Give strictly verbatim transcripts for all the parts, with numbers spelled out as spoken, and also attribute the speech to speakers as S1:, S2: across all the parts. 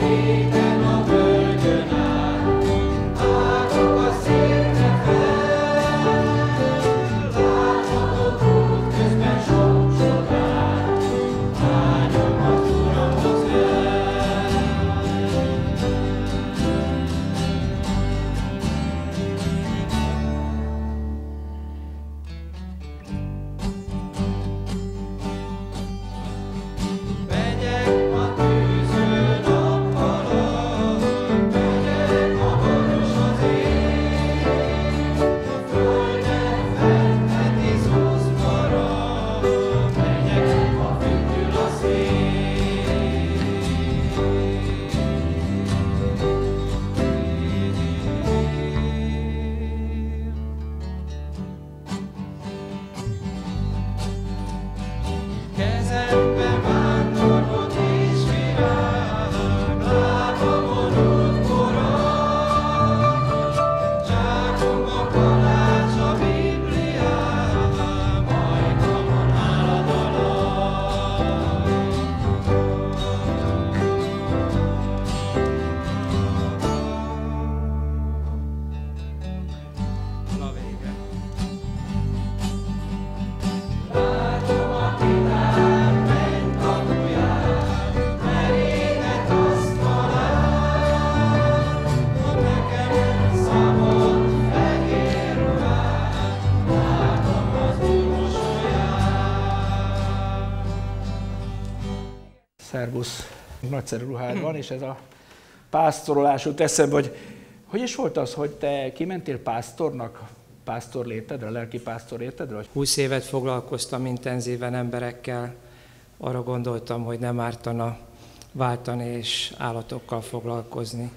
S1: Szervusz, nagyszerű ruhád van, és ez a pásztorolás jut eszembe, hogy hogy is volt az, hogy te kimentél pásztornak, pásztor létedre, lelki pásztor létedre? Vagy?
S2: húsz évet foglalkoztam intenzíven emberekkel, arra gondoltam, hogy nem ártana váltani és állatokkal foglalkozni.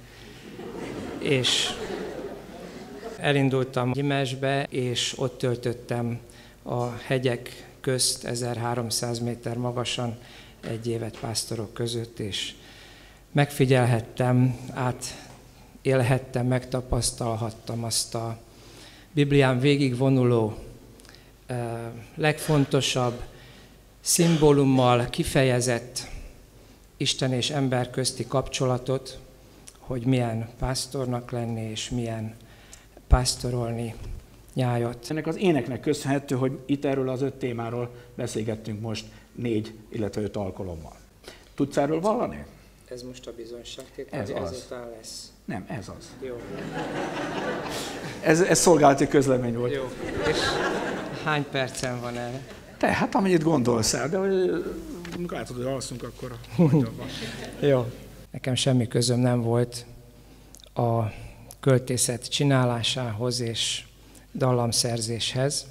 S2: És elindultam Gyimesbe, és ott töltöttem a hegyek közt ezerháromszáz méter magasan egy évet pásztorok között, és megfigyelhettem, átélhettem, megtapasztalhattam azt a Biblián végigvonuló, legfontosabb szimbólummal kifejezett Isten és ember közti kapcsolatot, hogy milyen pásztornak lenni, és milyen pásztorolni nyájat.
S1: Ennek az éneknek köszönhető, hogy itt erről az öt témáról beszélgettünk most négy, illetve öt alkalommal. Tudsz erről vallani?
S2: Ez most a bizonyságtétel,
S1: ez az.
S2: Ezután lesz.
S1: Nem, ez az.
S2: Jó.
S1: Ez, ez szolgálati közlemény volt.
S2: Jó. És hány percen van erre?
S1: Te, hát amennyit gondolsz el, de amikor látod, hogy alszunk, akkor van.
S2: Jó. Nekem semmi közöm nem volt a költészet csinálásához és dallamszerzéshez.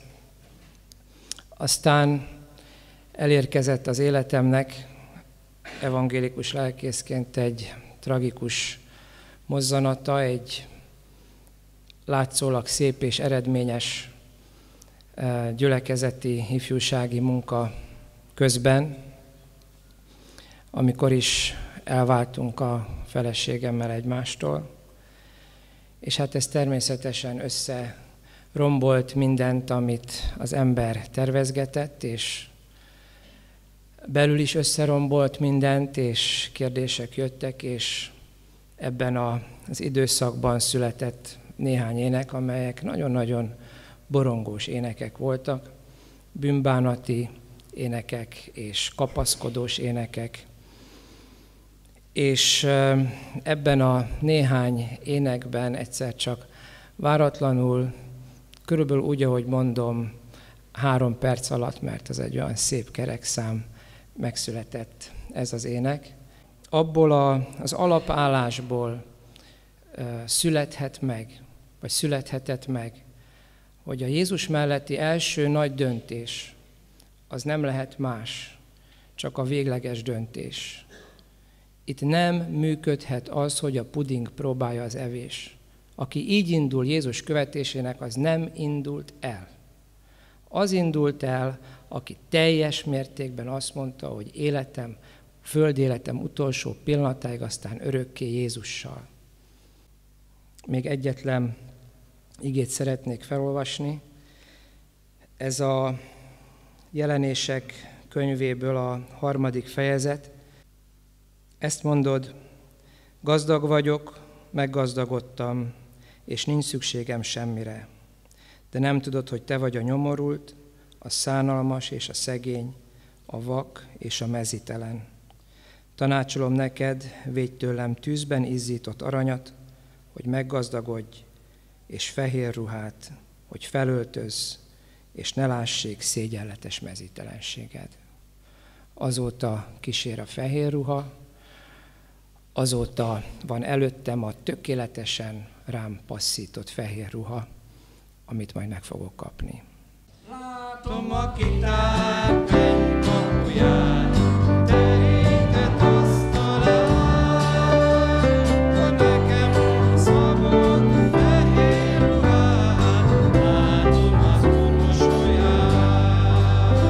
S2: Aztán elérkezett az életemnek evangélikus lelkészként egy tragikus mozzanata, egy látszólag szép és eredményes gyülekezeti ifjúsági munka közben, amikor is elváltunk a feleségemmel egymástól, és hát ez természetesen összerombolt mindent, amit az ember tervezgetett, és belül is összerombolt mindent, és kérdések jöttek, és ebben az időszakban született néhány ének, amelyek nagyon-nagyon borongós énekek voltak, bűnbánati énekek és kapaszkodós énekek. És ebben a néhány énekben egyszer csak váratlanul, körülbelül úgy, ahogy mondom, három perc alatt, mert ez egy olyan szép kerekszám, megszületett ez az ének. Abból a, az alapállásból uh, születhet meg, vagy születhetett meg, hogy a Jézus melletti első nagy döntés, az nem lehet más, csak a végleges döntés. Itt nem működhet az, hogy a puding próbálja az evés. Aki így indul Jézus követésének, az nem indult el. Az indult el, aki teljes mértékben azt mondta, hogy életem, földi életem utolsó pillanatáig, aztán örökké Jézussal. Még egyetlen igét szeretnék felolvasni. Ez a Jelenések könyvéből a harmadik fejezet. Ezt mondod, Gazdag vagyok, meggazdagodtam, és nincs szükségem semmire. De nem tudod, hogy te vagy a nyomorult, a szánalmas és a szegény, a vak és a mezítelen. Tanácsolom neked, védj tőlem tűzben izzított aranyat, hogy meggazdagodj, és fehér ruhát, hogy felöltözz, és ne lássék szégyenletes mezítelenséged. Azóta kísér a fehér ruha, azóta van előttem a tökéletesen rám passzított fehér ruha, amit majd meg fogok kapni. Látom a kitár pennykapuját, terített asztalán, hogy nekem szabad fehér ruhát, látom az Úr mosolyát.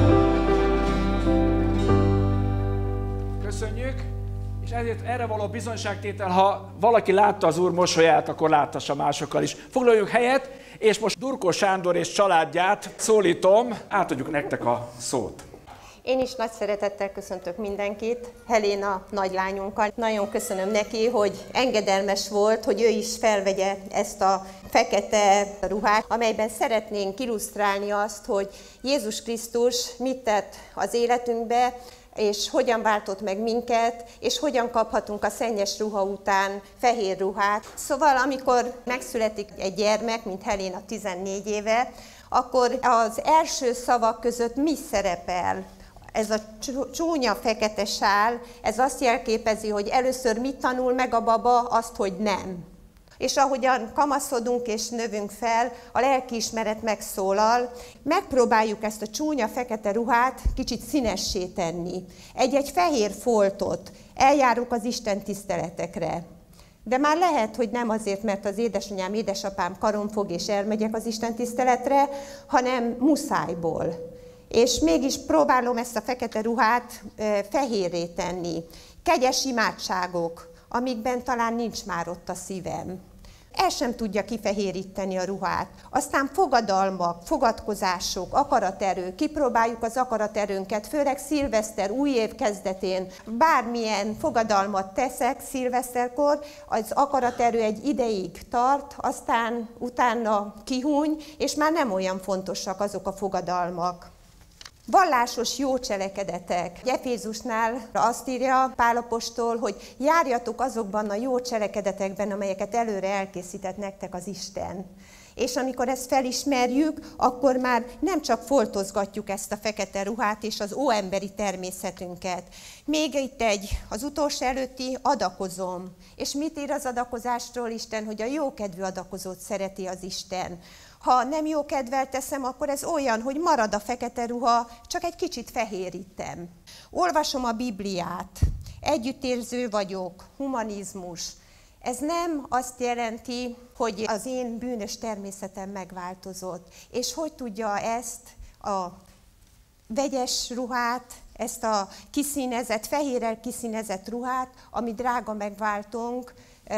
S1: Köszönjük! És ezért erre való bizonyságtétel, ha valaki látta az Úr mosolyát, akkor láthassa másokkal is. Foglaljunk helyet, és most Durkó Sándor és családját szólítom, átadjuk nektek a szót.
S3: Én is nagy szeretettel köszöntök mindenkit, Helena nagylányunkkal. Nagyon köszönöm neki, hogy engedelmes volt, hogy ő is felvegye ezt a fekete ruhát, amelyben szeretnénk illusztrálni azt, hogy Jézus Krisztus mit tett az életünkbe, és hogyan váltott meg minket, és hogyan kaphatunk a szennyes ruha után fehér ruhát. Szóval, amikor megszületik egy gyermek, mint Helena tizennégy éve, akkor az első szavak között mi szerepel? Ez a csúnya fekete sál, ez azt jelképezi, hogy először mit tanul meg a baba, azt, hogy nem. És ahogyan kamaszodunk és növünk fel, a lelkiismeret megszólal, megpróbáljuk ezt a csúnya fekete ruhát kicsit színessé tenni. Egy-egy fehér foltot, eljárunk az Isten tiszteletekre. De már lehet, hogy nem azért, mert az édesanyám, édesapám karon fog és elmegyek az Isten tiszteletre, hanem muszájból. És mégis próbálom ezt a fekete ruhát fehérré tenni. Kegyes imádságok, amikben talán nincs már ott a szívem. El sem tudja kifehéríteni a ruhát. Aztán fogadalmak, fogadkozások, akaraterő, kipróbáljuk az akaraterőnket, főleg szilveszter, új év kezdetén, bármilyen fogadalmat teszek szilveszterkor, az akaraterő egy ideig tart, aztán utána kihúny, és már nem olyan fontosak azok a fogadalmak. Vallásos jó cselekedetek. Efézusnál azt írja Pál apostol, hogy járjatok azokban a jó cselekedetekben, amelyeket előre elkészített nektek az Isten. És amikor ezt felismerjük, akkor már nem csak foltozgatjuk ezt a fekete ruhát és az óemberi természetünket. Még itt egy, az utolsó előtti adakozom. És mit ír az adakozásról Isten? Hogy a jókedvű adakozót szereti az Isten. Ha nem jó kedvel teszem, akkor ez olyan, hogy marad a fekete ruha, csak egy kicsit fehérítem. Olvasom a Bibliát, együttérző vagyok, humanizmus. Ez nem azt jelenti, hogy az én bűnös természetem megváltozott. És hogy tudja ezt a vegyes ruhát, ezt a kiszínezett, fehérrel kiszínezett ruhát, ami drága megváltónk,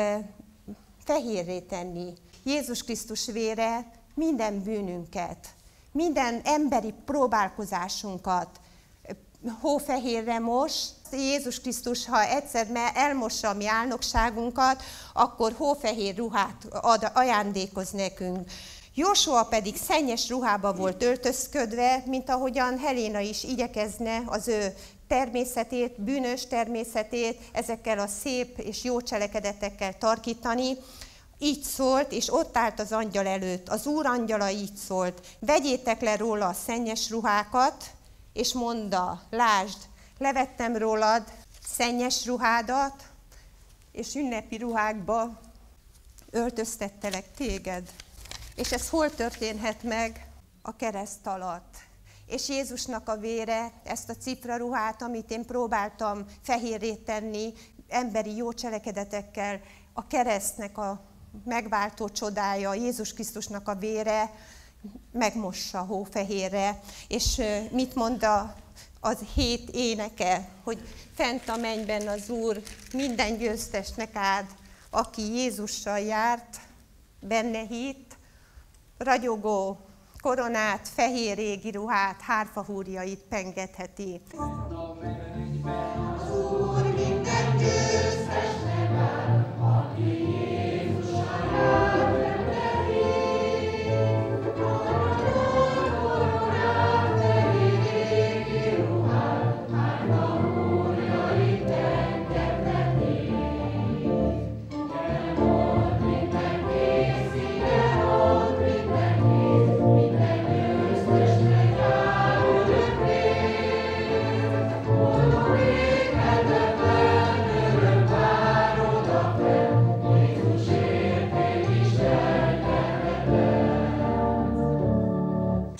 S3: fehérré tenni. Jézus Krisztus vére minden bűnünket, minden emberi próbálkozásunkat hófehérre mos. Jézus Krisztus, ha egyszer elmossa a mi álnokságunkat, akkor hófehér ruhát ad, ajándékoz nekünk. Jósua pedig szennyes ruhába volt öltözködve, mint ahogyan Helena is igyekezne az ő természetét, bűnös természetét ezekkel a szép és jó cselekedetekkel tarkítani. Így szólt, és ott állt az angyal előtt. Az Úr angyala így szólt: vegyétek le róla a szennyes ruhákat, és mondta, lásd, levettem rólad szennyes ruhádat, és ünnepi ruhákba öltöztettelek téged. És ez hol történhet meg? A kereszt alatt. És Jézusnak a vére, ezt a cifraruhát, amit én próbáltam fehérré tenni, emberi jó cselekedetekkel, a keresztnek a megváltó csodája, Jézus Krisztusnak a vére megmossa hófehérre. És mit mond a, az hét éneke, hogy fent a mennyben az Úr minden győztesnek áld, aki Jézussal járt, benne hitt, ragyogó koronát, fehér régi ruhát, hárfahúrjait pengetheti.
S4: Az Úr minden győztesnek áld,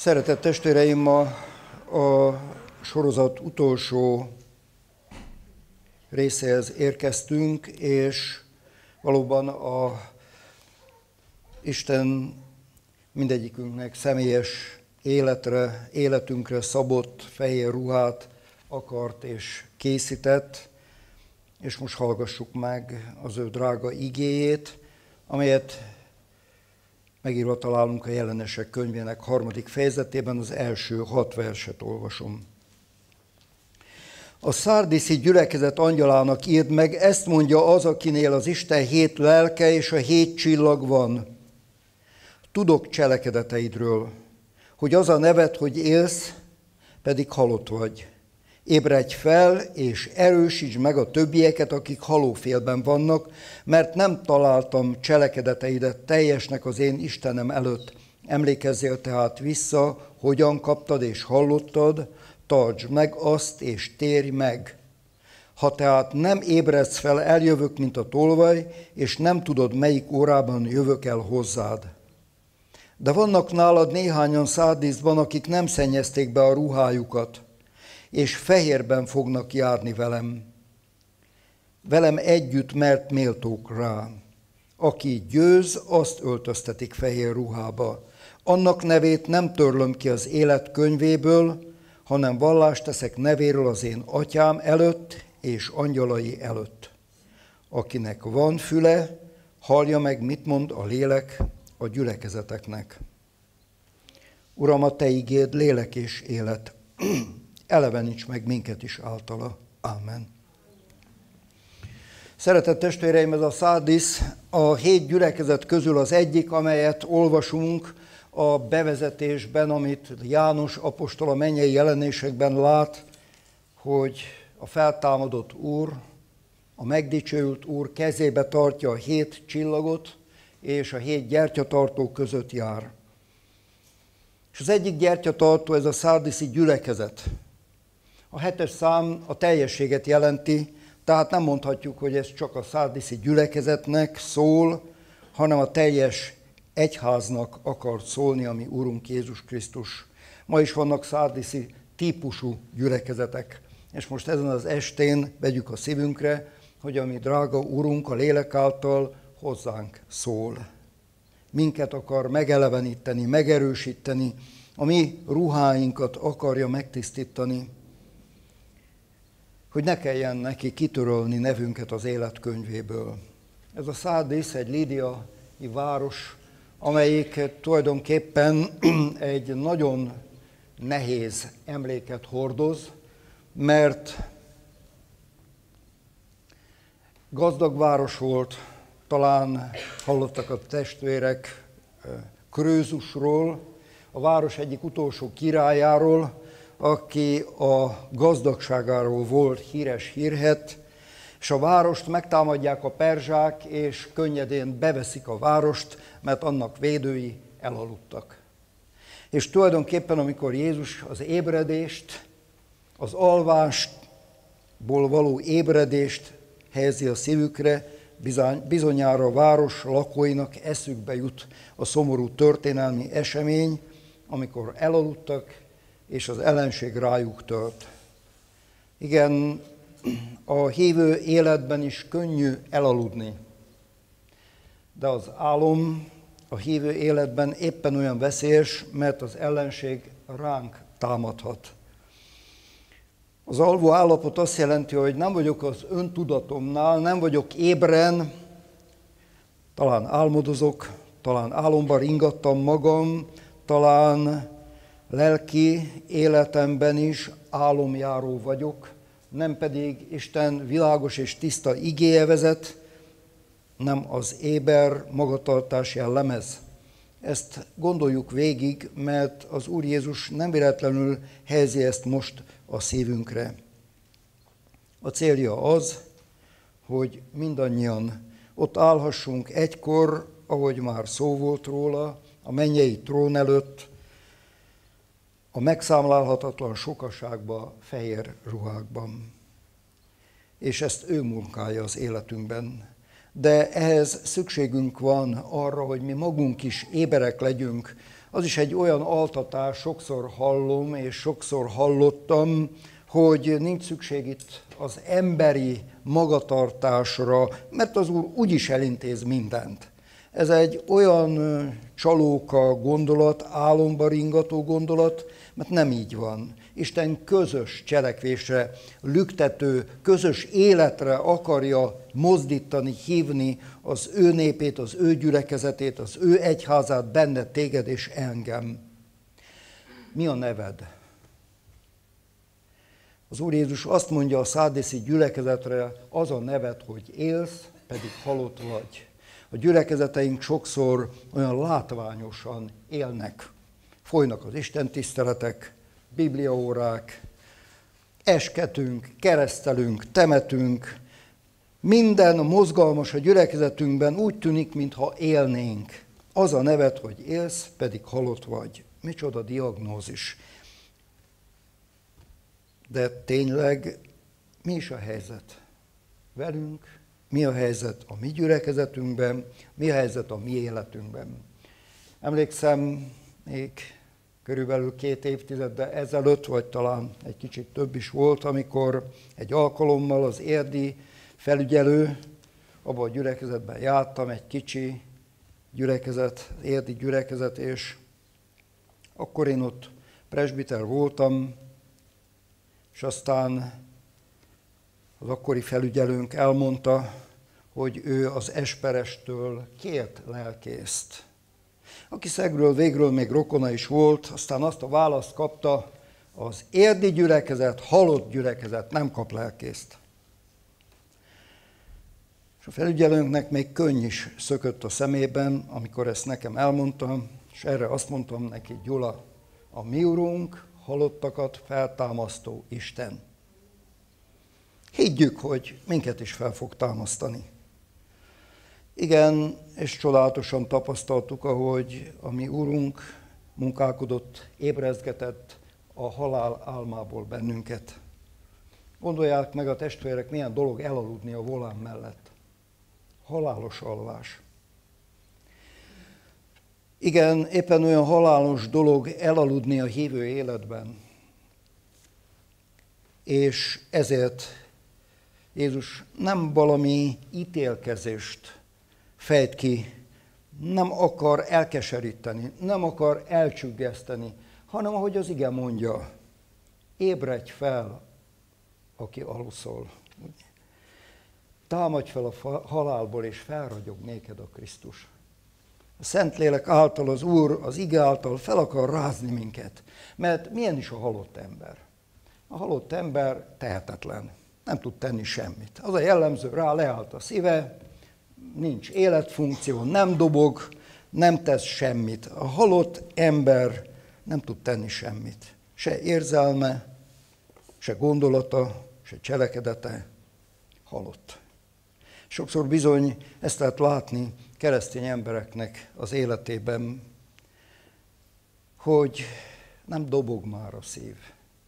S4: Szeretett testvéreim, ma a sorozat utolsó részéhez érkeztünk, és valóban a Isten mindegyikünknek személyes életre, életünkre szabott fehér ruhát akart és készített, és most hallgassuk meg az ő drága igéjét, amelyet megírva találunk a Jelenések könyvének harmadik fejezetében, az első hat verset olvasom. A szárdiszi gyülekezet angyalának írd meg, ezt mondja az, akinél az Isten hét lelke és a hét csillag van. Tudok cselekedeteidről, hogy az a neved, hogy élsz, pedig halott vagy. Ébredj fel, és erősítsd meg a többieket, akik halófélben vannak, mert nem találtam cselekedeteidet teljesnek az én Istenem előtt. Emlékezzél tehát vissza, hogyan kaptad és hallottad, tartsd meg azt, és térj meg. Ha tehát nem ébredsz fel, eljövök, mint a tolvaj, és nem tudod, melyik órában jövök el hozzád. De vannak nálad néhányan Szárdiszban, akik nem szennyezték be a ruhájukat, és fehérben fognak járni velem. Velem együtt, mert méltók rá. Aki győz, azt öltöztetik fehér ruhába. Annak nevét nem törlöm ki az élet könyvéből, hanem vallást teszek nevéről az én atyám előtt és angyalai előtt. Akinek van füle, hallja meg, mit mond a lélek a gyülekezeteknek. Uram, a te igéd lélek és élet. Eleveníts meg minket is általa. Ámen. Szeretett testvéreim, ez a Szárdisz a hét gyülekezet közül az egyik, amelyet olvasunk a bevezetésben, amit János apostol a mennyei jelenésekben lát, hogy a feltámadott Úr, a megdicsőült Úr kezébe tartja a hét csillagot, és a hét gyertyatartó között jár. És az egyik gyertyatartó, ez a szárdiszi gyülekezet. A hetes szám a teljességet jelenti, tehát nem mondhatjuk, hogy ez csak a szárdiszi gyülekezetnek szól, hanem a teljes egyháznak akart szólni, ami Úrunk Jézus Krisztus. Ma is vannak szárdiszi típusú gyülekezetek, és most ezen az estén vegyük a szívünkre, hogy ami drága Úrunk a lélek által hozzánk szól. Minket akar megeleveníteni, megerősíteni, a mi ruháinkat akarja megtisztítani, hogy ne kelljen neki kitörölni nevünket az életkönyvéből. Ez a Szárdisz egy lídiai város, amelyik tulajdonképpen egy nagyon nehéz emléket hordoz, mert gazdag város volt, talán hallottak a testvérek Krőzusról, a város egyik utolsó királyáról, aki a gazdagságáról volt híres hírhedt, és a várost megtámadják a perzsák, és könnyedén beveszik a várost, mert annak védői elaludtak. És tulajdonképpen, amikor Jézus az ébredést, az alvásból való ébredést helyezi a szívükre, bizony, bizonyára a város lakóinak eszükbe jut a szomorú történelmi esemény, amikor elaludtak, és az ellenség rájuk tört. Igen, a hívő életben is könnyű elaludni, de az álom a hívő életben éppen olyan veszélyes, mert az ellenség ránk támadhat. Az alvó állapot azt jelenti, hogy nem vagyok az öntudatomnál, nem vagyok ébren, talán álmodozok, talán álomban ringattam magam, talán lelki életemben is álomjáró vagyok, nem pedig Isten világos és tiszta igéje vezet, nem az éber magatartás jellemez. Ezt gondoljuk végig, mert az Úr Jézus nem véletlenül helyezi ezt most a szívünkre. A célja az, hogy mindannyian ott állhassunk egykor, ahogy már szó volt róla, a mennyei trón előtt, a megszámlálhatatlan sokaságban, fehér ruhákban. És ezt ő munkálja az életünkben. De ehhez szükségünk van arra, hogy mi magunk is éberek legyünk Az is egy olyan altatás, sokszor hallom és sokszor hallottam, hogy nincs szükség itt az emberi magatartásra, mert az Úr úgyis elintéz mindent. Ez egy olyan csalóka gondolat, álomba ringató gondolat, mert nem így van. Isten közös cselekvésre, lüktető, közös életre akarja mozdítani, hívni az ő népét, az ő gyülekezetét, az ő egyházát, benne téged és engem. Mi a neved? Az Úr Jézus azt mondja a szárdiszi gyülekezetre, az a neved, hogy élsz, pedig halott vagy. A gyülekezeteink sokszor olyan látványosan élnek. Folynak az istentiszteletek, bibliaórák, esketünk, keresztelünk, temetünk. Minden mozgalmas a gyülekezetünkben úgy tűnik, mintha élnénk. Az a neved, hogy élsz, pedig halott vagy. Micsoda diagnózis. De tényleg mi is a helyzet velünk? Mi a helyzet a mi gyülekezetünkben? Mi a helyzet a mi életünkben? Emlékszem, még körülbelül két évtizeddel ezelőtt, vagy talán egy kicsit több is volt, amikor egy alkalommal az érdi felügyelő, abban a gyülekezetben jártam, egy kicsi gyülekezet, érdi gyülekezet, és akkor én ott presbiter voltam, és aztán az akkori felügyelőnk elmondta, hogy ő az Esperestől kért lelkészt. Aki szegről végről még rokona is volt, aztán azt a választ kapta, az érdi gyülekezet, halott gyülekezet nem kap lelkészt. És a felügyelőnknek még könny is szökött a szemében, amikor ezt nekem elmondtam, és erre azt mondtam neki, Gyula, a mi Urunk halottakat feltámasztó Isten. Higgyük, hogy minket is fel fog támasztani. Igen, és csodálatosan tapasztaltuk, ahogy a mi Úrunk munkálkodott, ébrezgetett a halál álmából bennünket. Gondolják meg a testvérek, milyen dolog elaludni a volán mellett. Halálos alvás. Igen, éppen olyan halálos dolog elaludni a hívő életben. És ezért Jézus nem valami ítélkezést fejt ki, nem akar elkeseríteni, nem akar elcsüggeszteni, hanem ahogy az ige mondja, ébredj fel, aki aluszol. Támadj fel a halálból, és felragyog néked a Krisztus. A Szentlélek által, az Úr, az ige által fel akar rázni minket. Mert milyen is a halott ember? A halott ember tehetetlen, nem tud tenni semmit. Az a jellemző, rá leállt a szíve, nincs életfunkció, nem dobog, nem tesz semmit. A halott ember nem tud tenni semmit. Se érzelme, se gondolata, se cselekedete halott. Sokszor bizony ezt lehet látni keresztény embereknek az életében, hogy nem dobog már a szív.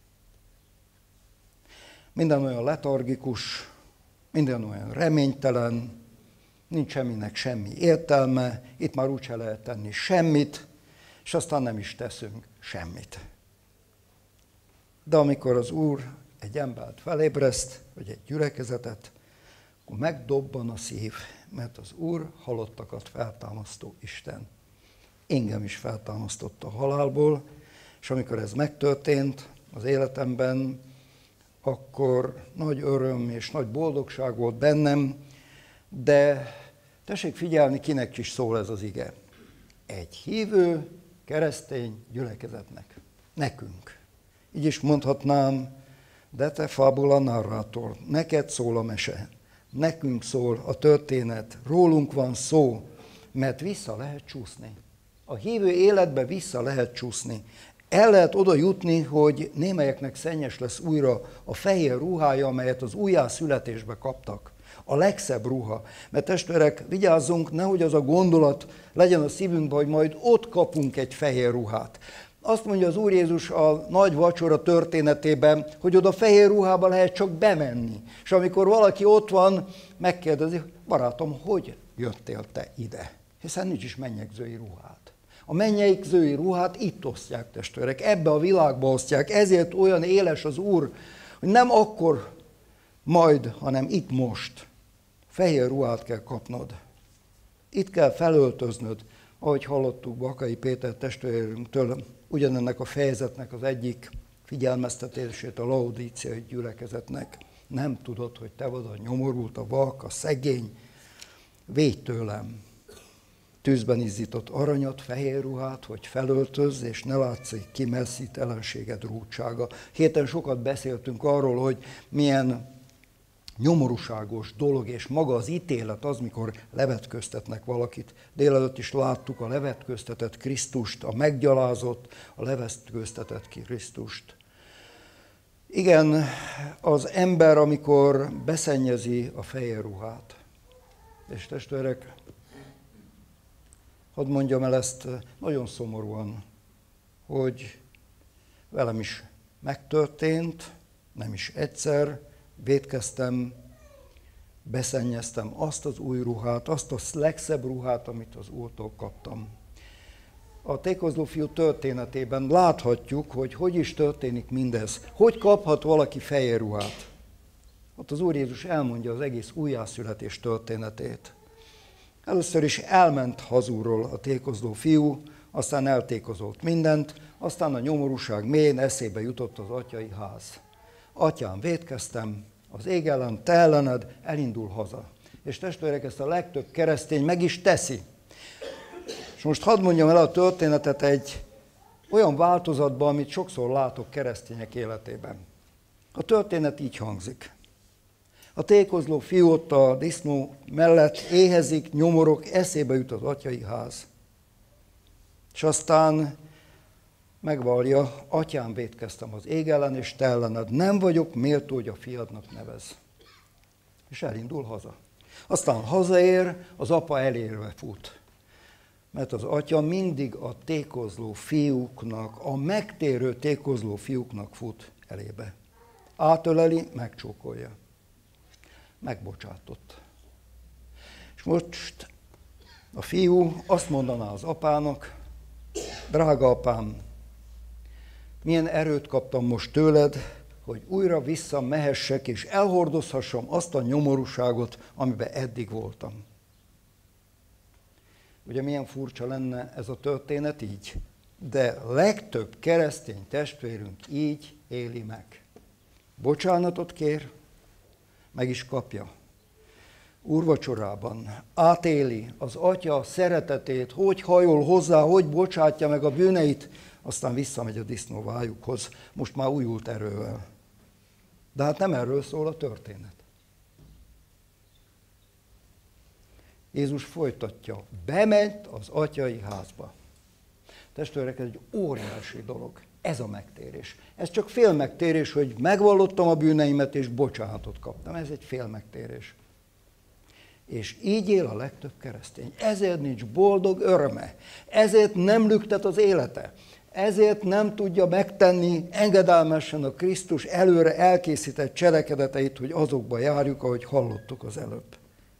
S4: Minden olyan letargikus, minden olyan reménytelen, nincs semminek semmi értelme, itt már úgyse lehet tenni semmit, és aztán nem is teszünk semmit. De amikor az Úr egy embert felébreszt, vagy egy gyülekezetet, akkor megdobban a szív, mert az Úr halottakat feltámasztó Isten. Engem is feltámasztott a halálból, és amikor ez megtörtént az életemben, akkor nagy öröm és nagy boldogság volt bennem, de tessék figyelni, kinek is szól ez az ige. Egy hívő keresztény gyülekezetnek, nekünk. Így is mondhatnám, de te fabula narrator, neked szól a mese, nekünk szól a történet, rólunk van szó, mert vissza lehet csúszni. A hívő életbe vissza lehet csúszni. El lehet oda jutni, hogy némelyeknek szennyes lesz újra a fehér ruhája, amelyet az újjászületésbe kaptak. A legszebb ruha. Mert testvérek, vigyázzunk, nehogy az a gondolat legyen a szívünkben, hogy majd ott kapunk egy fehér ruhát. Azt mondja az Úr Jézus a nagy vacsora történetében, hogy oda fehér ruhába lehet csak bemenni. És amikor valaki ott van, megkérdezi, barátom, hogy jöttél te ide? Hiszen nincs is mennyegzői ruhád. A mennyegzői ruhát itt osztják, testvérek, ebbe a világba osztják, ezért olyan éles az Úr, hogy nem akkor majd, hanem itt most. Fehér ruhát kell kapnod. Itt kell felöltöznöd, ahogy hallottuk Bakai Péter testvérünktől, ugyanennek a fejezetnek az egyik figyelmeztetését a laodíciai gyülekezetnek. Nem tudod, hogy te vagy a nyomorult, a vak, a szegény. Védj tőlem. Tűzben izzított aranyat, fehér ruhát, hogy felöltözz, és ne látszik ki messzítelenséged rúdsága. Héten sokat beszéltünk arról, hogy milyen nyomorúságos dolog, és maga az ítélet az, mikor levetköztetnek valakit. Délelőtt is láttuk a levetköztetett Krisztust, a meggyalázott, a levetköztetett Krisztust. Igen, az ember, amikor beszennyezi a fehér ruhát, és testvérek, hadd mondjam el ezt nagyon szomorúan, hogy velem is megtörtént, nem is egyszer, vétkeztem, beszennyeztem azt az új ruhát, azt a legszebb ruhát, amit az Úrtól kaptam. A tékozló fiú történetében láthatjuk, hogy hogy is történik mindez. Hogy kaphat valaki fehér ruhát? Ott az Úr Jézus elmondja az egész újjászületés történetét. Először is elment hazulról a tékozló fiú, aztán eltékozolt mindent, aztán a nyomorúság mélyén eszébe jutott az atyai ház. Atyám, vétkeztem, az ég ellen, te ellened, elindul haza. És testvérek, ezt a legtöbb keresztény meg is teszi. És most hadd mondjam el a történetet egy olyan változatban, amit sokszor látok keresztények életében. A történet így hangzik. A tékozló fiú ott a disznó mellett éhezik, nyomorok, eszébe jut az atyai ház. És aztán megvallja, atyám, vétkeztem az ég ellen, és te ellened, nem vagyok méltó, hogy a fiadnak nevez. És elindul haza. Aztán hazaér, az apa elérve fut. Mert az atya mindig a tékozló fiúknak, a megtérő tékozló fiúknak fut elébe. Átöleli, megcsókolja. Megbocsátott. És most a fiú azt mondaná az apának, drága apám, milyen erőt kaptam most tőled, hogy újra visszamehessek és elhordozhassam azt a nyomorúságot, amiben eddig voltam. Ugye milyen furcsa lenne ez a történet így, de legtöbb keresztény testvérünk így éli meg. Bocsánatot kér, meg is kapja. Úrvacsorában átéli az atya szeretetét, hogy hajol hozzá, hogy bocsátja meg a bűneit, aztán visszamegy a disznóvájukhoz, most már újult erővel. De hát nem erről szól a történet. Jézus folytatja, bement az atyai házba. Testvérek, ez egy óriási dolog, ez a megtérés. Ez csak fél megtérés, hogy megvallottam a bűneimet és bocsánatot kaptam. Ez egy fél megtérés. És így él a legtöbb keresztény. Ezért nincs boldog öröme. Ezért nem lüktet az élete. Ezért nem tudja megtenni engedelmesen a Krisztus előre elkészített cselekedeteit, hogy azokba járjuk, ahogy hallottuk az előbb.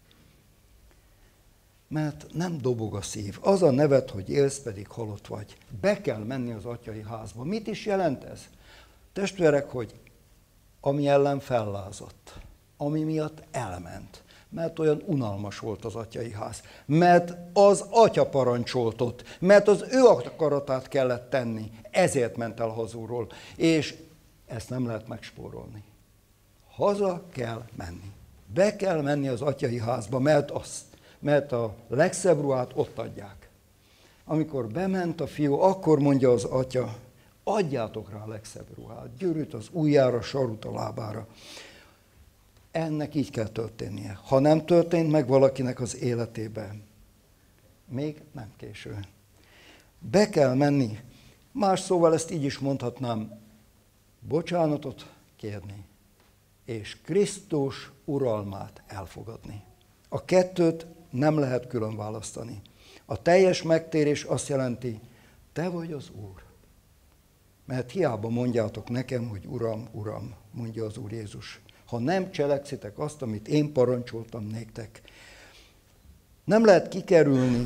S4: Mert nem dobog a szív. Az a nevet, hogy élsz, pedig halott vagy. Be kell menni az atyai házba. Mit is jelent ez? Testvérek, hogy ami ellen fellázadt, ami miatt elment, mert olyan unalmas volt az atyai ház, mert az atya parancsolt ott, mert az ő akaratát kellett tenni, ezért ment el hazulról, és ezt nem lehet megspórolni. Haza kell menni. Be kell menni az atyai házba, mert, azt, mert a legszebb ruhát ott adják. Amikor bement a fiú, akkor mondja az atya, adjátok rá a legszebb ruhát, gyűrűt az ujjára, sarut a lábára. Ennek így kell történnie. Ha nem történt meg valakinek az életében, még nem késő. Be kell menni. Más szóval ezt így is mondhatnám, bocsánatot kérni, és Krisztus uralmát elfogadni. A kettőt nem lehet külön választani. A teljes megtérés azt jelenti, te vagy az Úr. Mert hiába mondjátok nekem, hogy Uram, Uram, mondja az Úr Jézus, ha nem cselekszitek azt, amit én parancsoltam néktek. Nem lehet kikerülni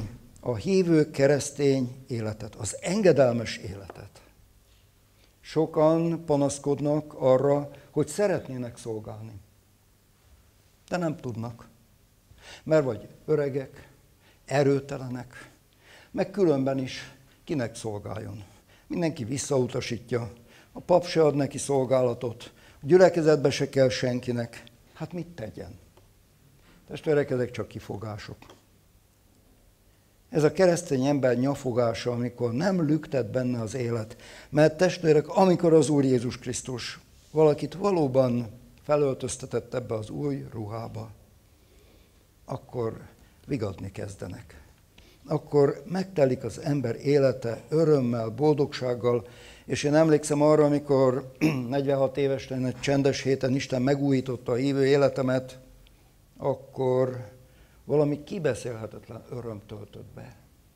S4: a hívő keresztény életet, az engedelmes életet. Sokan panaszkodnak arra, hogy szeretnének szolgálni, de nem tudnak, mert vagy öregek, erőtelenek, meg különben is kinek szolgáljon. Mindenki visszautasítja, a pap se ad neki szolgálatot, a gyülekezetbe se kell senkinek. Hát mit tegyen? Testvérek, ezek csak kifogások. Ez a keresztény ember nyafogása, amikor nem lüktet benne az élet. Mert testvérek, amikor az Úr Jézus Krisztus valakit valóban felöltöztetett ebbe az új ruhába, akkor vigadni kezdenek. Akkor megtelik az ember élete örömmel, boldogsággal, és én emlékszem arra, amikor negyvenhat évesen egy csendes héten Isten megújította a hívő életemet, akkor valami kibeszélhetetlen öröm töltött be.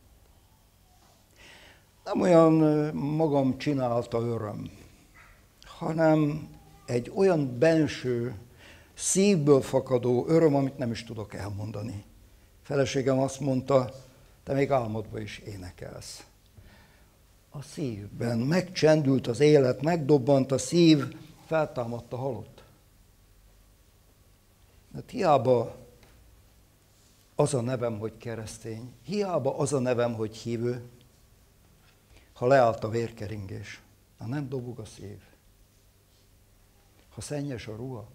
S4: Nem olyan magam csinálta öröm, hanem egy olyan benső, szívből fakadó öröm, amit nem is tudok elmondani. Feleségem azt mondta, te még álmodban is énekelsz. A szívben megcsendült az élet, megdobbant a szív, feltámadt a halott. Hát hiába az a nevem, hogy keresztény, hiába az a nevem, hogy hívő, ha leállt a vérkeringés, ha nem dobog a szív, ha szennyes a ruha.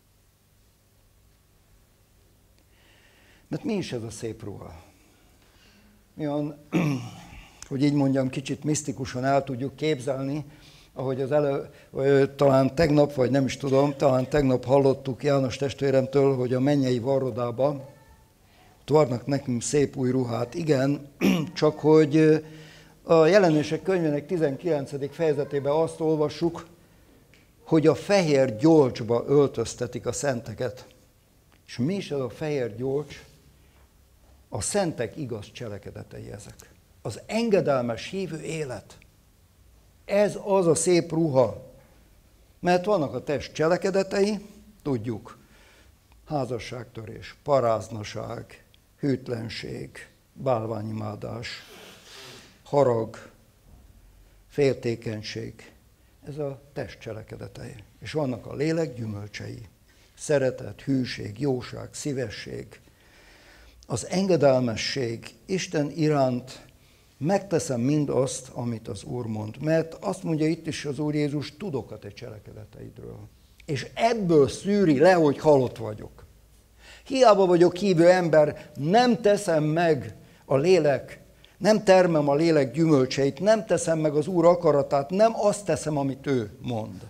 S4: Mert mi is ez a szép ruha? Olyan, hogy így mondjam, kicsit misztikusan el tudjuk képzelni, ahogy az elő, talán tegnap, vagy nem is tudom, talán tegnap hallottuk János testvéremtől, hogy a mennyei varrodába ott varnak nekünk szép új ruhát. Igen, csak hogy a Jelenések könyvének tizenkilencedik fejezetében azt olvassuk, hogy a fehér gyolcsba öltöztetik a szenteket. És mi is ez a fehér gyolcs? A szentek igaz cselekedetei ezek. Az engedelmes hívő élet. Ez az a szép ruha. Mert vannak a test cselekedetei, tudjuk, házasságtörés, paráznaság, hűtlenség, bálványimádás, harag, féltékenység. Ez a test cselekedetei. És vannak a lélek gyümölcsei. Szeretet, hűség, jóság, szívesség. Az engedelmesség Isten iránt megteszem mindazt, amit az Úr mond. Mert azt mondja itt is az Úr Jézus, tudok a te cselekedeteidről. És ebből szűri le, hogy halott vagyok. Hiába vagyok hívő ember, nem teszem meg a lélek, nem termem a lélek gyümölcseit, nem teszem meg az Úr akaratát, nem azt teszem, amit ő mond.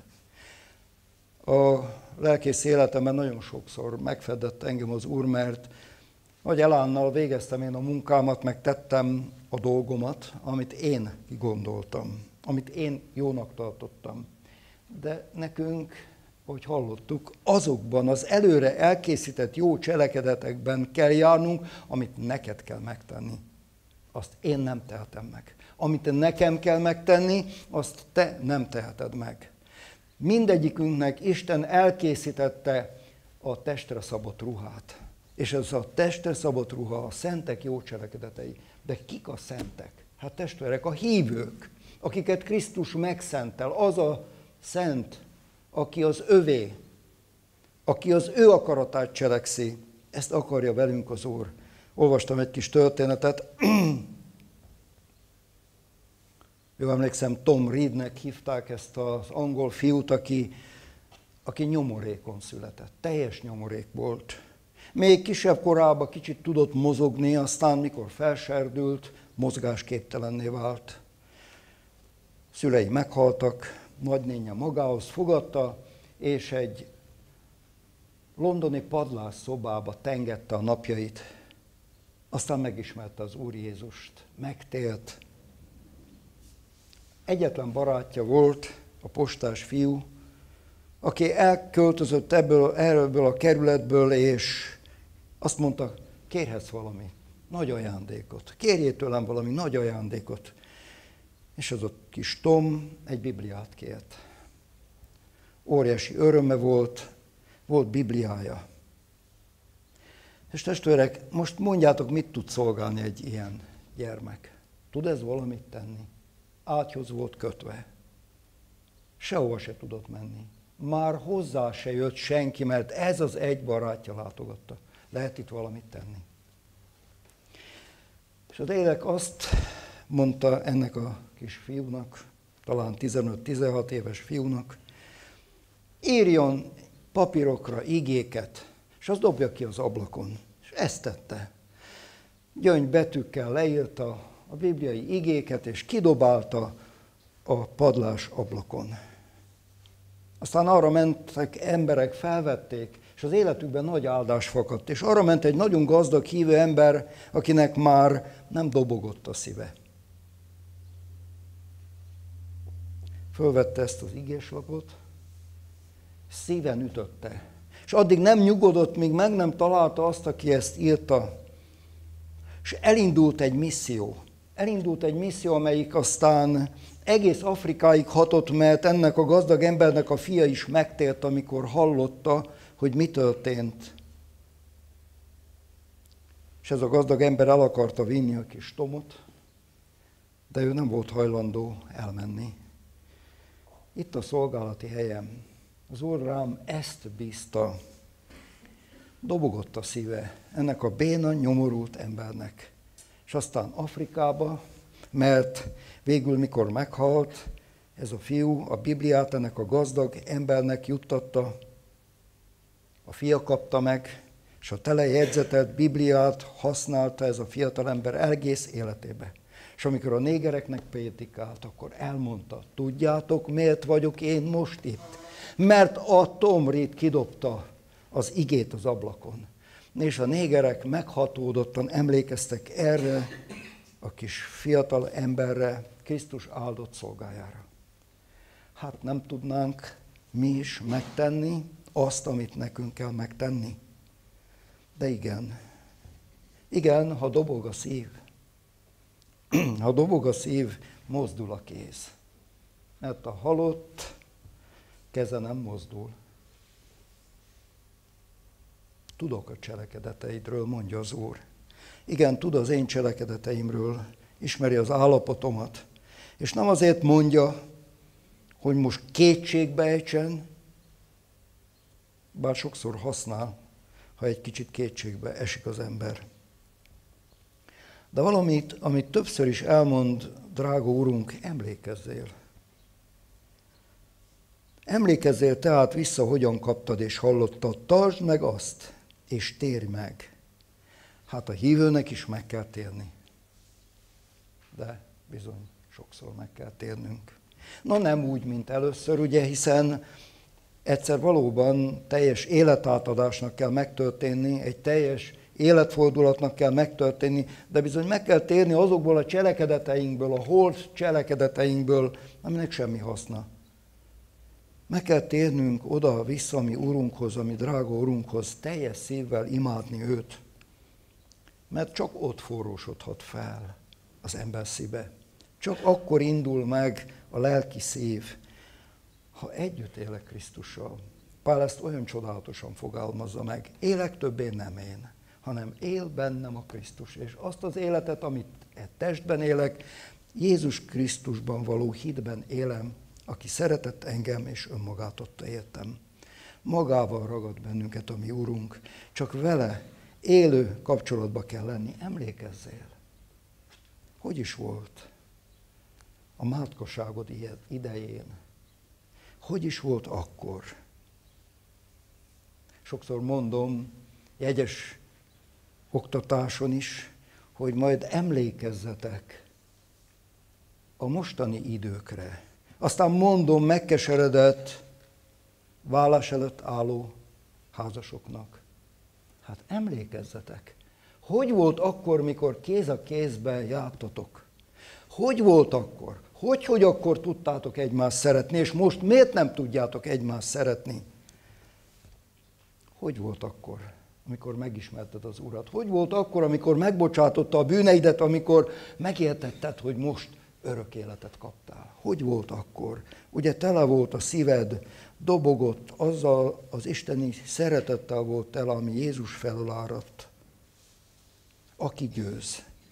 S4: A lelkész életemben nagyon sokszor megfedett engem az Úr, mert nagy elánnal végeztem én a munkámat, meg tettem a dolgomat, amit én gondoltam, amit én jónak tartottam. De nekünk, ahogy hallottuk, azokban az előre elkészített jó cselekedetekben kell járnunk, amit neked kell megtenni. Azt én nem tehetem meg. Amit nekem kell megtenni, azt te nem teheted meg. Mindegyikünknek Isten elkészítette a testre szabott ruhát. És ez a testre szabott ruha, a szentek jó cselekedetei. De kik a szentek? Hát testvérek, a hívők, akiket Krisztus megszentel. Az a szent, aki az övé, aki az ő akaratát cselekszi. Ezt akarja velünk az Úr. Olvastam egy kis történetet. Jó, emlékszem, Tom Reednek hívták ezt az angol fiút, aki, aki nyomorékon született. Teljes nyomorék volt. Még kisebb korában kicsit tudott mozogni, aztán mikor felserdült, mozgásképtelenné vált. Szülei meghaltak, nagynénje magához fogadta, és egy londoni padlás szobába tengette a napjait. Aztán megismerte az Úr Jézust, megtélt. Egyetlen barátja volt, a postás fiú, aki elköltözött ebből, ebből a kerületből, és azt mondta, kérhetsz valami nagy ajándékot. Kérjél tőlem valami nagy ajándékot. És az a kis Tom egy Bibliát kért. Óriási öröme volt, volt Bibliája. És testvérek, most mondjátok, mit tud szolgálni egy ilyen gyermek. Tud ez valamit tenni? Ágyhoz volt kötve. Sehova se tudott menni. Már hozzá se jött senki, mert ez az egy barátja látogatta. Lehet itt valamit tenni. És a lélek azt mondta ennek a kis fiúnak, talán tizenöt-tizenhat éves fiúnak, írjon papírokra igéket, és azt dobja ki az ablakon. És ezt tette. Gyöngy betűkkel leírta a bibliai igéket, és kidobálta a padlás ablakon. Aztán arra mentek emberek, felvették, és az életükben nagy áldás fakadt. És arra ment egy nagyon gazdag hívő ember, akinek már nem dobogott a szíve. Fölvette ezt az igéslapot, szíven ütötte. És addig nem nyugodott, míg meg nem találta azt, aki ezt írta. És elindult egy misszió. Elindult egy misszió, amelyik aztán egész Afrikáig hatott, mert ennek a gazdag embernek a fia is megtért, amikor hallotta, hogy mi történt. És ez a gazdag ember el akarta vinni a kis Tomot, de ő nem volt hajlandó elmenni. Itt a szolgálati helyem. Az Úr rám ezt bízta. Dobogott a szíve ennek a béna, nyomorult embernek. És aztán Afrikába, mert végül, mikor meghalt, ez a fiú a Bibliát ennek a gazdag embernek juttatta, a fia kapta meg, és a telejegyzetelt Bibliát használta ez a fiatalember egész életébe. És amikor a négereknek prédikált, akkor elmondta, tudjátok, miért vagyok én most itt? Mert a Tom Reed kidobta az igét az ablakon. És a négerek meghatódottan emlékeztek erre a kis fiatal emberre, Krisztus áldott szolgájára. Hát nem tudnánk mi is megtenni azt, amit nekünk kell megtenni. De igen, igen, ha dobog a szív, ha dobog a szív, mozdul a kéz. Mert a halott keze nem mozdul. Tudok a cselekedeteidről, mondja az Úr. Igen, tud az én cselekedeteimről, ismeri az állapotomat. És nem azért mondja, hogy most kétségbe ejtsen, bár sokszor használ, ha egy kicsit kétségbe esik az ember. De valamit, amit többször is elmond, drága Úrunk, emlékezzél. Emlékezzél tehát vissza, hogyan kaptad és hallottad, tartsd meg azt, és térj meg. Hát a hívőnek is meg kell térni. De bizony, sokszor meg kell térnünk. Na nem úgy, mint először, ugye, hiszen egyszer valóban teljes életátadásnak kell megtörténni, egy teljes életfordulatnak kell megtörténni, de bizony meg kell térni azokból a cselekedeteinkből, a holt cselekedeteinkből, aminek semmi haszna. Meg kell térnünk oda-vissza a mi Urunkhoz, a mi drága Urunkhoz, teljes szívvel imádni őt. Mert csak ott forrósodhat fel az ember szíve. Csak akkor indul meg a lelki szív, ha együtt élek Krisztussal. Pál ezt olyan csodálatosan fogalmazza meg. Élek többé nem én, hanem él bennem a Krisztus. És azt az életet, amit e testben élek, Jézus Krisztusban való hitben élem, aki szeretett engem és önmagát adta értem. Magával ragad bennünket a mi Úrunk, csak vele élő kapcsolatba kell lenni. Emlékezzél, hogy is volt a mátkaságod idején? Hogy is volt akkor? Sokszor mondom, jegyes oktatáson is, hogy majd emlékezzetek a mostani időkre. Aztán mondom megkeseredett, vállás előtt álló házasoknak. Hát emlékezzetek, hogy volt akkor, mikor kéz a kézben jártatok? Hogy volt akkor? Hogy, hogy akkor tudtátok egymást szeretni, és most miért nem tudjátok egymást szeretni? Hogy volt akkor, amikor megismerted az Urat? Hogy volt akkor, amikor megbocsátotta a bűneidet, amikor megértetted, hogy most örök életet kaptál? Hogy volt akkor? Ugye tele volt a szíved, dobogott, azzal az isteni szeretettel volt tele, ami Jézus felől áradt. Aki győz,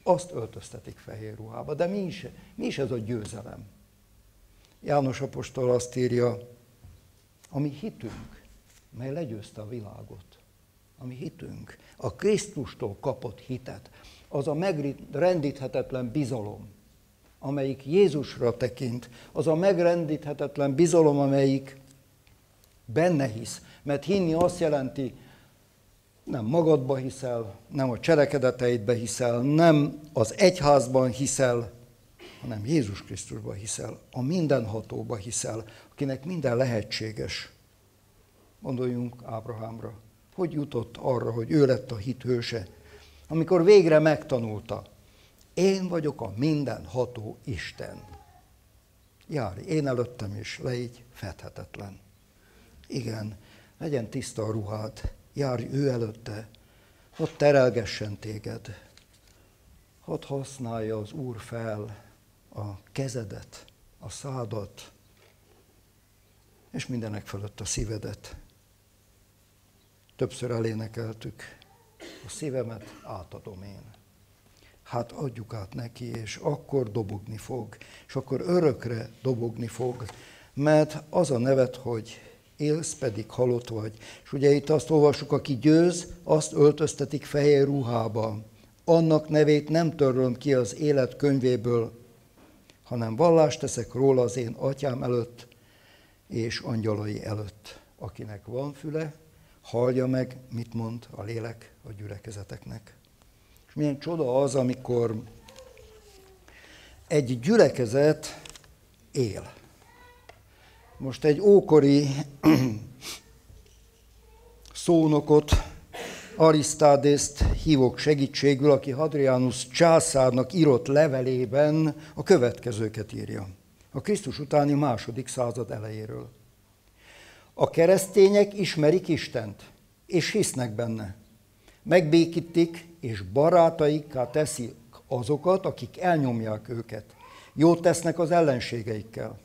S4: azt öltöztetik fehér ruhába. De mi is, mi is ez a győzelem? János apostol azt írja, a mi hitünk, mely legyőzte a világot, a mi hitünk, a Krisztustól kapott hitet, az a megrendíthetetlen bizalom, amelyik Jézusra tekint, az a megrendíthetetlen bizalom, amelyik benne hisz. Mert hinni azt jelenti, nem magadba hiszel, nem a cselekedeteidbe hiszel, nem az egyházban hiszel, hanem Jézus Krisztusban hiszel, a mindenhatóba hiszel, akinek minden lehetséges. Gondoljunk Ábrahámra. Hogy jutott arra, hogy ő lett a hit hőse? Amikor végre megtanulta, én vagyok a mindenható Isten. Járj, én előttem is, légy fedhetetlen. Igen, legyen tiszta a ruhád, járj ő előtte, hadd terelgessen téged, hadd használja az Úr fel a kezedet, a szádat, és mindenek fölött a szívedet. Többször elénekeltük, a szívemet átadom én. Hát adjuk át neki, és akkor dobogni fog, és akkor örökre dobogni fog, mert az a nevet, hogy élsz, pedig halott vagy. És ugye itt azt olvassuk, aki győz, azt öltöztetik fehér ruhába. Annak nevét nem törlöm ki az élet könyvéből, hanem vallást teszek róla az én atyám előtt, és angyalai előtt. Akinek van füle, hallja meg, mit mond a lélek a gyülekezeteknek. És milyen csoda az, amikor egy gyülekezet él. Most egy ókori szónokot, Arisztádészt hívok segítségül, aki Hadrianus császárnak írott levelében a következőket írja. A Krisztus utáni második század elejéről. A keresztények ismerik Istent, és hisznek benne. Megbékítik, és barátaikká teszik azokat, akik elnyomják őket. Jót tesznek az ellenségeikkel.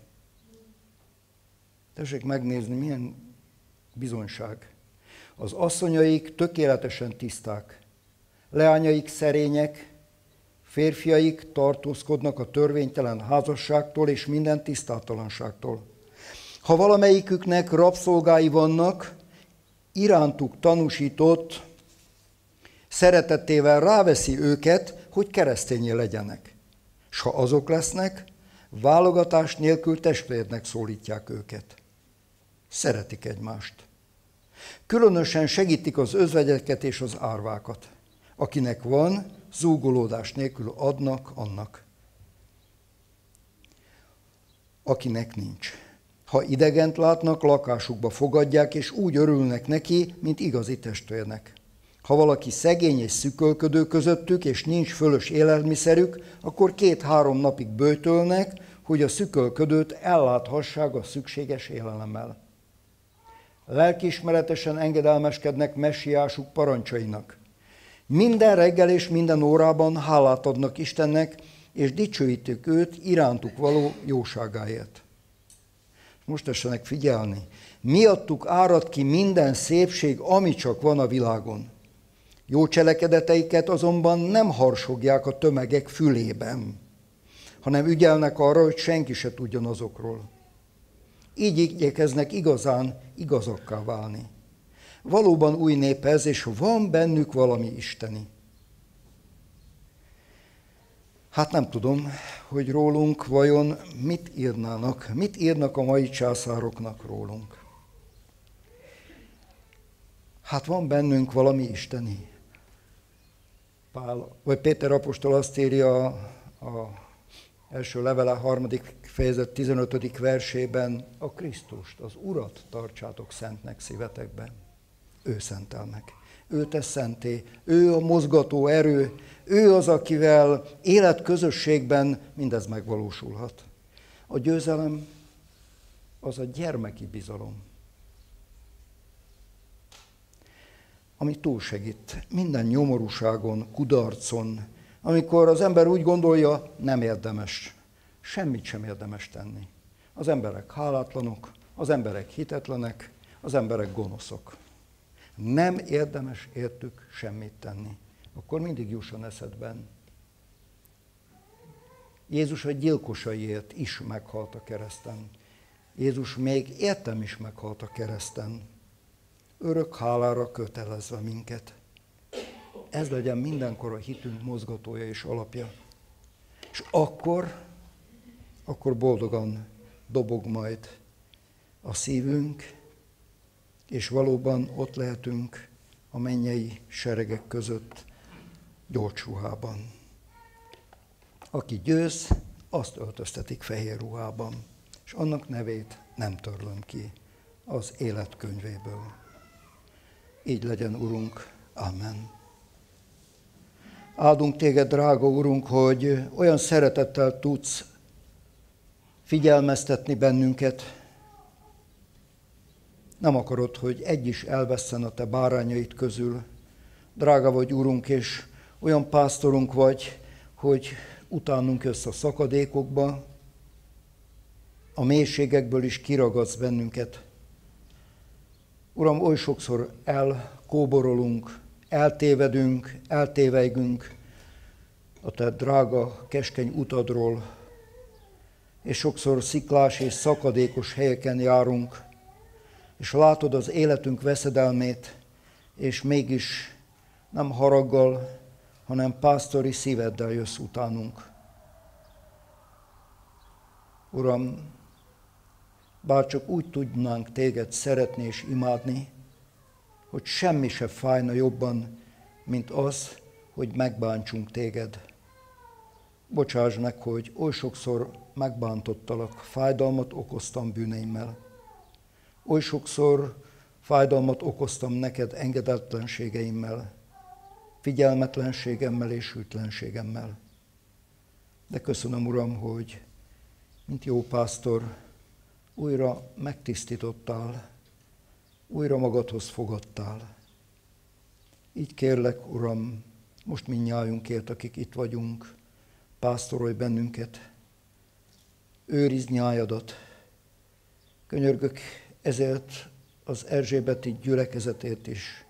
S4: Tessék megnézni, milyen bizonyság. Az asszonyaik tökéletesen tiszták, leányaik szerények, férfiaik tartózkodnak a törvénytelen házasságtól és minden tisztátalanságtól. Ha valamelyiküknek rabszolgái vannak, irántuk tanúsított szeretetével ráveszi őket, hogy keresztényé legyenek. S ha azok lesznek, válogatás nélkül testvérnek szólítják őket. Szeretik egymást. Különösen segítik az özvegyeket és az árvákat. Akinek van, zúgolódás nélkül adnak annak. Akinek nincs. Ha idegent látnak, lakásukba fogadják, és úgy örülnek neki, mint igazi testvérnek. Ha valaki szegény és szükölködő közöttük, és nincs fölös élelmiszerük, akkor két-három napig böjtölnek, hogy a szükölködőt elláthassák a szükséges élelemmel. Lelkiismeretesen engedelmeskednek messiásuk parancsainak. Minden reggel és minden órában hálát adnak Istennek, és dicsőítik őt irántuk való jóságáért. Most tessenek figyelni. Miattuk árad ki minden szépség, ami csak van a világon. Jó cselekedeteiket azonban nem harsogják a tömegek fülében, hanem ügyelnek arra, hogy senki se tudjon azokról. Így igyekeznek igazán igazakká válni. Valóban új nép ez, és van bennük valami isteni. Hát nem tudom, hogy rólunk vajon mit írnának, mit írnak a mai császároknak rólunk. Hát van bennünk valami isteni. Pál, vagy Péter apostol azt írja a első levele harmadik fejezet tizenötödik versében, a Krisztust, az Urat tartsátok szentnek szívetekben. Ő szentel meg. Ő tesz szenté, ő a mozgató erő, ő az, akivel életközösségben mindez megvalósulhat. A győzelem az a gyermeki bizalom, ami túlsegít minden nyomorúságon, kudarcon, amikor az ember úgy gondolja, nem érdemes, semmit sem érdemes tenni. Az emberek hálátlanok, az emberek hitetlenek, az emberek gonoszok. Nem érdemes értük semmit tenni. Akkor mindig jusson eszedben, Jézus a gyilkosaiért is meghalt a kereszten. Jézus még értem is meghalt a kereszten. Örök hálára kötelezve minket. Ez legyen mindenkor a hitünk mozgatója és alapja. És akkor, akkor boldogan dobog majd a szívünk, és valóban ott lehetünk a mennyei seregek között gyors ruhában. Aki győz, azt öltöztetik fehér ruhában, és annak nevét nem törlöm ki az élet könyvéből. Így legyen, Urunk. Amen. Áldunk téged, drága Urunk, hogy olyan szeretettel tudsz figyelmeztetni bennünket. Nem akarod, hogy egy is elvesszen a te bárányait közül. Drága vagy, Urunk, és olyan pásztorunk vagy, hogy utánunk jössz a szakadékokba, a mélységekből is kiragadsz bennünket. Uram, oly sokszor elkóborolunk, eltévedünk, eltévejgünk a te drága, keskeny utadról, és sokszor sziklás és szakadékos helyeken járunk, és látod az életünk veszedelmét, és mégis nem haraggal, hanem pásztori szíveddel jössz utánunk. Uram, bár csak úgy tudnánk téged szeretni és imádni, hogy semmi se fájna jobban, mint az, hogy megbántsunk téged. Bocsáss meg, hogy oly sokszor megbántottalak, fájdalmat okoztam bűneimmel. Oly sokszor fájdalmat okoztam neked engedetlenségeimmel, figyelmetlenségemmel és hűtlenségemmel. De köszönöm, Uram, hogy mint jó pásztor újra megtisztítottál, újra magadhoz fogadtál. Így kérlek, Uram, most mindnyájunkért, akik itt vagyunk, pásztorolj bennünket, őrizd nyájadat. Könyörgök ezért az erzsébeti gyülekezetért is,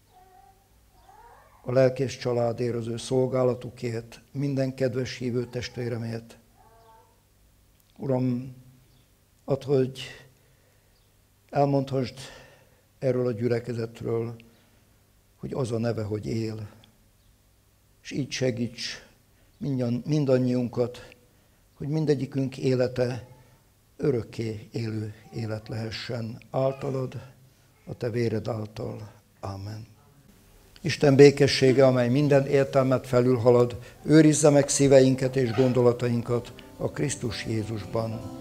S4: a lelkés családért, az ő szolgálatukért, minden kedves hívő testvéremért. Uram, add, hogy elmondhassd erről a gyülekezetről, hogy az a neve, hogy él. És így segíts mindannyiunkat, hogy mindegyikünk élete örökké élő élet lehessen általad, a te véred által. Amen. Isten békessége, amely minden értelmet felülhalad, őrizze meg szíveinket és gondolatainkat a Krisztus Jézusban.